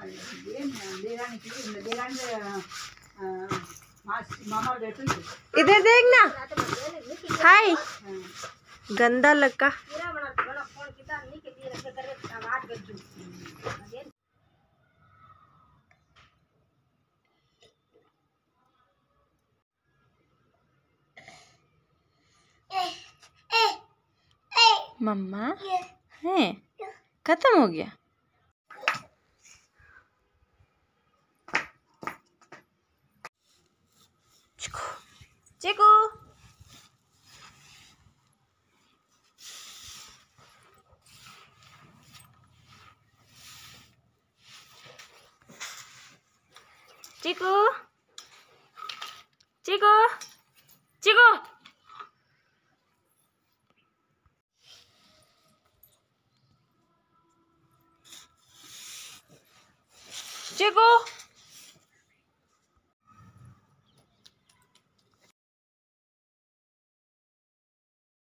इधर देखना। हाय गंदा लगा। मम्मा है खत्म हो गया। चिकू चिकू चिकू चिकू चिकू